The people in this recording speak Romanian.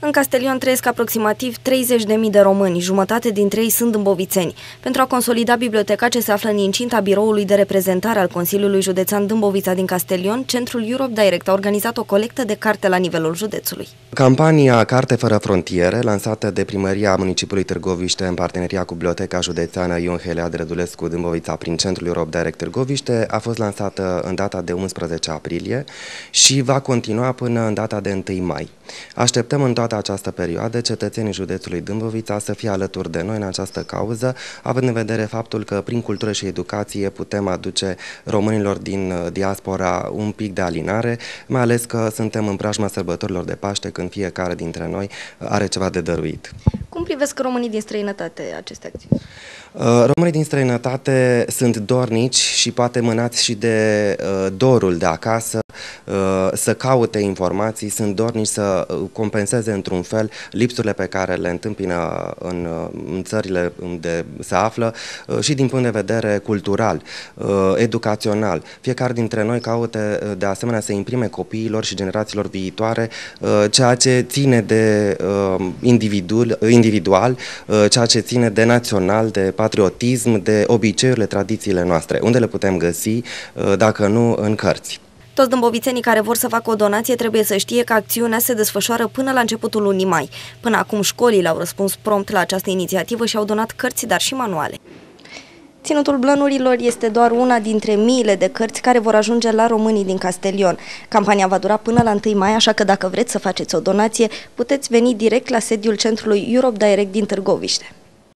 În Castelion trăiesc aproximativ 30.000 de români, jumătate dintre ei sunt dâmbovițeni. Pentru a consolida biblioteca ce se află în incinta biroului de reprezentare al Consiliului Județean Dâmbovița din Castelion, Centrul Europe Direct a organizat o colectă de carte la nivelul județului. Campania Carte fără frontiere, lansată de Primăria Municipiului Târgoviște în parteneria cu Biblioteca Județeană Ion Helea Drădulescu Dâmbovița prin Centrul Europe Direct Târgoviște, a fost lansată în data de 11 aprilie și va continua până în data de 1 mai. Așteptăm în toată această perioadă cetățenii județului Dâmbovița să fie alături de noi în această cauză, având în vedere faptul că prin cultură și educație putem aduce românilor din diaspora un pic de alinare, mai ales că suntem în preajma sărbătorilor de Paște, când fiecare dintre noi are ceva de dăruit. Cum privesc românii din străinătate aceste acțiuni? Românii din străinătate sunt dornici și poate mânați și de dorul de acasă să caute informații, sunt dornici să compenseze într-un fel lipsurile pe care le întâmpină în țările unde se află și din punct de vedere cultural, educațional. Fiecare dintre noi caută de asemenea să imprime copiilor și generațiilor viitoare ceea ce ține de individual, ceea ce ține de național, de patriotism, de obiceiurile, tradițiile noastre. Unde le putem găsi, dacă nu în cărți? Toți dâmbovițenii care vor să facă o donație trebuie să știe că acțiunea se desfășoară până la începutul lunii mai. Până acum școlile au răspuns prompt la această inițiativă și au donat cărți, dar și manuale. Ținutul Blănurilor este doar una dintre miile de cărți care vor ajunge la românii din Castelion. Campania va dura până la 1 mai, așa că dacă vreți să faceți o donație, puteți veni direct la sediul Centrului Europe Direct din Târgoviște.